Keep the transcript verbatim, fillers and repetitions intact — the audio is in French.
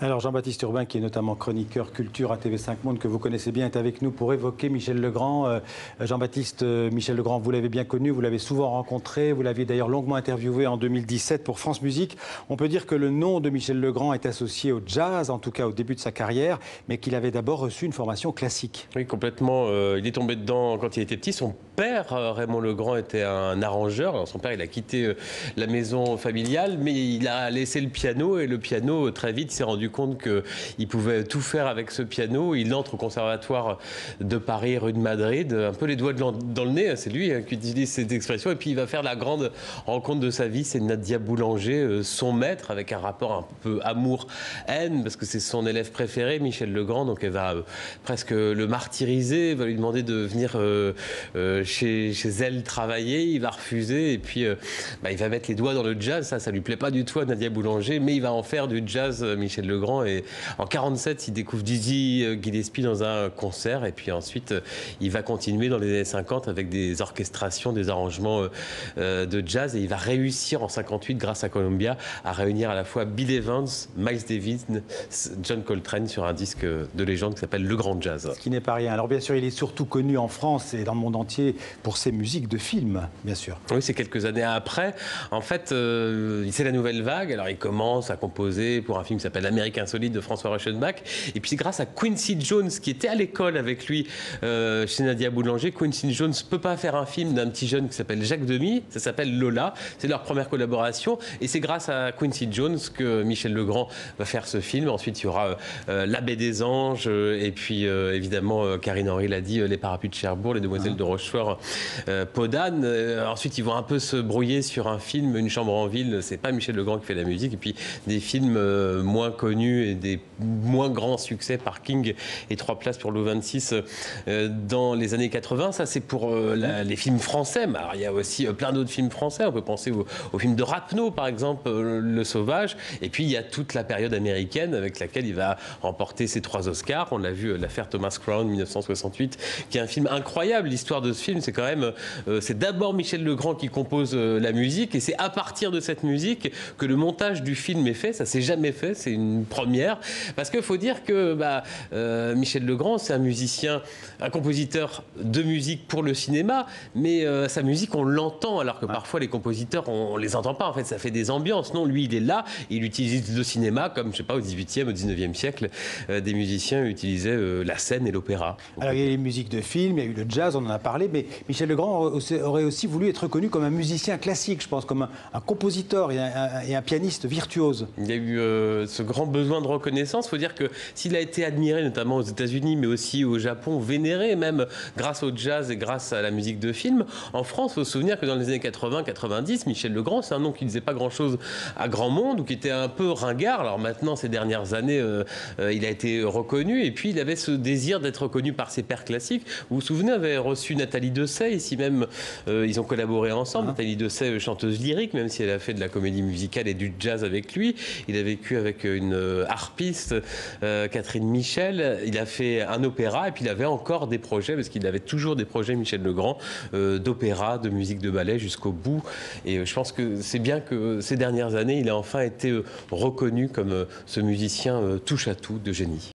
Alors Jean-Baptiste Urbain, qui est notamment chroniqueur culture à T V cinq Monde, que vous connaissez bien, est avec nous pour évoquer Michel Legrand. Euh, Jean-Baptiste, euh, Michel Legrand, vous l'avez bien connu, vous l'avez souvent rencontré, vous l'aviez d'ailleurs longuement interviewé en deux mille dix-sept pour France Musique. On peut dire que le nom de Michel Legrand est associé au jazz, en tout cas au début de sa carrière, mais qu'il avait d'abord reçu une formation classique. Oui, complètement. Euh, il est tombé dedans quand il était petit. Son père, euh, Raymond Legrand, était un arrangeur. Alors, son père, il a quitté euh, la maison familiale, mais il a laissé le piano. Et le piano, euh, très vite, s'est rendu compte qu'il pouvait tout faire avec ce piano. Il entre au conservatoire de Paris, rue de Madrid, un peu les doigts dans le nez. C'est lui hein, qui utilise cette expression. Et puis, il va faire la grande rencontre de sa vie. C'est Nadia Boulanger, euh, son maître, avec un rapport un peu amour-haine, parce que c'est son élève préféré, Michel Legrand. Donc, elle va euh, presque le martyriser, va lui demander de venir euh, euh, chez, chez elle travailler. Il va refuser et puis euh, bah, il va mettre les doigts dans le jazz. Ça, ça lui plaît pas du tout à Nadia Boulanger, mais il va en faire du jazz, Michel Legrand. Et en quarante-sept, il découvre Dizzy Gillespie dans un concert et puis ensuite, il va continuer dans les années cinquante avec des orchestrations, des arrangements euh, de jazz et il va réussir en cinquante-huit, grâce à Columbia, à réunir à la fois Bill Evans, Miles Davis, John Coltrane sur un disque de légende qui s'appelle Le Grand Jazz. Ce qui n'est pas rien. Alors bien sûr, il est surtout connu en France et dans le monde entier pour ses musiques de films, bien sûr. Oui, c'est quelques années après. En fait, euh, c'est la nouvelle vague. Alors, il commence à composer pour un film qui s'appelle L'Amérique insolite de François Reichenbach. Et puis, c'est grâce à Quincy Jones, qui était à l'école avec lui euh, chez Nadia Boulanger. Quincy Jones ne peut pas faire un film d'un petit jeune qui s'appelle Jacques Demy. Ça s'appelle Lola. C'est leur première collaboration. Et c'est grâce à Quincy Jones que Michel Legrand va faire ce film. Ensuite, il y aura euh, La Baie des Anges. Euh, et puis, euh, évidemment, euh, Karine Henry l'a dit, euh, Les Parapluies de Cherbourg, Les Demoiselles de Rochefort, euh, Peau d'âne. Euh, ensuite, ils vont un peu se brouiller sur un film, Une chambre en ville. C'est pas Michel Legrand qui fait la musique. Et puis, des films euh, moins connus et des moins grands succès, Parking et Trois places pour l'O vingt-six euh, dans les années quatre-vingts. Ça, c'est pour euh, la, les films français. Mais alors, il y a aussi euh, plein d'autres films français. On peut penser au, au film de Rapneau, par exemple, euh, Le Sauvage. Et puis, il y a toute la période américaine avec laquelle il va remporter ses trois Oscars. On l'a vu, euh, l'affaire Thomas Crown, mille neuf cent soixante-huit, qui est un film incroyable. L'histoire de ce film, c'est quand même... Euh, c'est d'abord Michel Legrand qui compose euh, la musique. Et c'est à partir de cette musique que le montage du film est fait. Ça s'est jamais fait. C'est une première. Parce qu'il faut dire que bah, euh, Michel Legrand, c'est un musicien, un compositeur de musique pour le cinéma, mais euh, sa musique, on l'entend, alors que parfois les compositeurs, on, on les entend pas. En fait, ça fait des ambiances. Non, lui, il est là, il utilise le cinéma, comme, je sais pas, au dix-huitième, au dix-neuvième siècle, euh, des musiciens utilisaient euh, la scène et l'opéra. Alors, il y a les musiques de films, il y a eu le jazz, on en a parlé, mais Michel Legrand aurait aussi voulu être reconnu comme un musicien classique, je pense, comme un, un compositeur et un, et un pianiste virtuose. Il y a eu euh, ce grand besoin de reconnaissance. Il faut dire que s'il a été admiré, notamment aux États-Unis, mais aussi au Japon, vénéré même grâce au jazz et grâce à la musique de film, en France, il faut se souvenir que dans les années quatre-vingts quatre-vingt-dix, Michel Legrand, c'est un nom qui ne disait pas grand-chose à grand monde ou qui était un peu ringard. Alors maintenant, ces dernières années, euh, euh, il a été reconnu et puis il avait ce désir d'être reconnu par ses pairs classiques. Vous vous souvenez, il avait reçu Nathalie Dessay, ici même, euh, ils ont collaboré ensemble. Ah. Nathalie Dessay, chanteuse lyrique, même si elle a fait de la comédie musicale et du jazz avec lui. Il a vécu avec une harpiste, euh, Catherine Michel. Il a fait un opéra et puis il avait encore des projets, parce qu'il avait toujours des projets, Michel Legrand, euh, d'opéra, de musique de ballet jusqu'au bout. Et euh, je pense que c'est bien que ces dernières années, il a enfin été euh, reconnu comme euh, ce musicien euh, touche-à-tout de génie.